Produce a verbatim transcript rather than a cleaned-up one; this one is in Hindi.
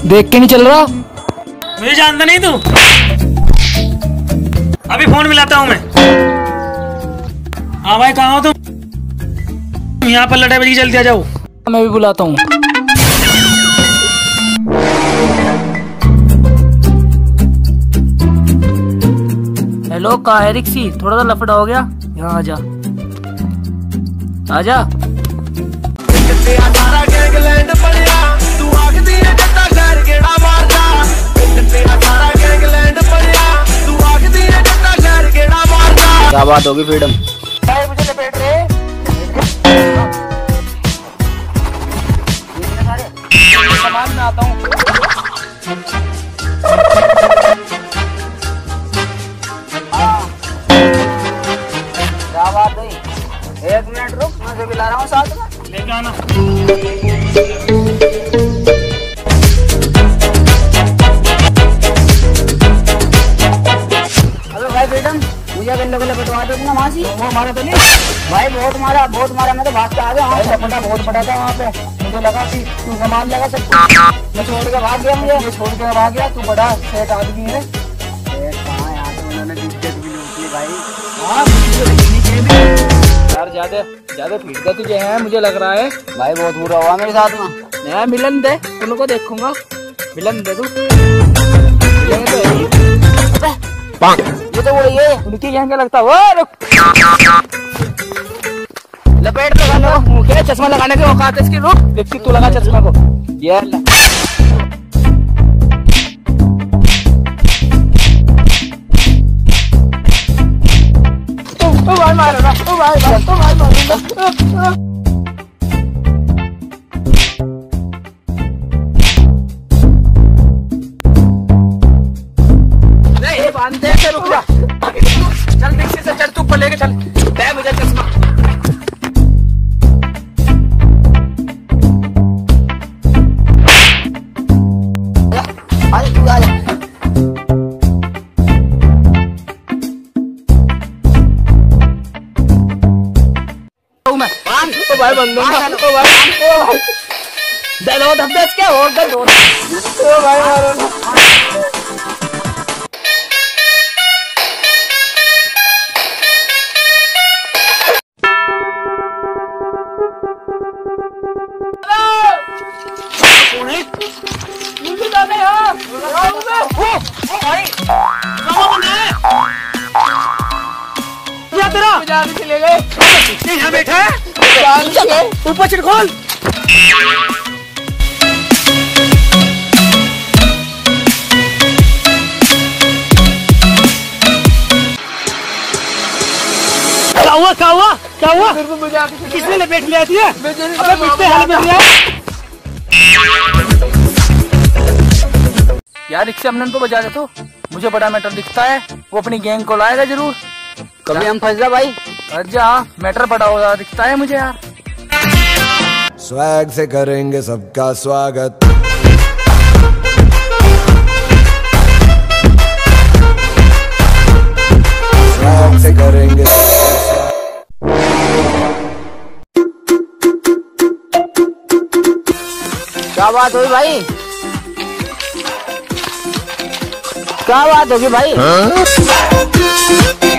देख के नहीं चल रहा? मुझे जानता नहीं तू? अभी फोन मिलाता हूँ मैं। हाँ भाई कहाँ हो तुम? यहाँ पर लड़ाई बजी, जल्दी आ जाओ। मैं भी बुलाता हूँ। हेलो, कहाँ है रिक्सी? थोड़ा सा लफड़ा हो गया, यहाँ आजा आजा। क्या बात होगी फ्रीडम? मुझे लपेट रहे सामान में आता हूँ। क्या बात हुई? एक मिनट रुक, मैं जो भी ला रहा हूँ साथ में लेके आना। अबे भाई फ्रीडम, मुझे अगर लोग लपटवा दो ना मासी। वो मारा तो नहीं भाई? बहुत मारा, बहुत मारा। मैं तो भाग के आ गया। वहाँ लपटा बहुत पड़ा था वहाँ पे। मुझे लगा कि तू सामान लगा सकता। मैं छोड़ के भाग गया, मुझे मैं छोड़ के भाग गया। तू बड़ा सेठ आदमी है। सेठ कहाँ, यहाँ तो उन्होंने इज्जत भी लूट ली भाई। हाँ यार, ज्यादा ज्यादा पीट का तुझे है मुझे लग रहा है भाई। बहुत बुरा हुआ मेरे साथ में। नया मिलन दे, उनको देखूंगा। मिलन दे तू। ये तो वही है, उनकी यहाँ क्या लगता है? लपेट लगा लो, मुझे चश्मा लगाने के औकात है इसकी। रुक, देखती तू लगा चश्मा को। ये तू भाई मारेगा, तू भाई मार, तू भाई मारेगा। नहीं बांधते से रुक जा। चल रिक्शे से चल, तू ऊपर लेके चल। दे मुझे चश्मा। अरे तू आ जा। ओ भाई बंदो, ओ भाई, ओ भाई दे दो धब्बेस क्या और दे दो। ओ भाई मारो। मुझे जाने यार। ओ भाई कौन है? क्या तेरा? जाने चले गए। यहाँ बैठा है? ऊपर चिट खोल। क्या हुआ, क्या हुआ, क्या हुआ? किसने लपेट लिया थी? अबे पिछले हाल में लिया यार। रिक्शा अमन को बजा दे तो। मुझे बड़ा मैटर दिखता है, वो अपनी गैंग को लाएगा जरूर। कभी हम फंस जा भाई। फंस जा, मैटर बड़ा हो रहा दिखता है मुझे यार। स्वैग से करेंगे सबका स्वागत। स्वैग से करेंगे। क्या बात हुई भाई? क्या बात होगी भाई? हाँ?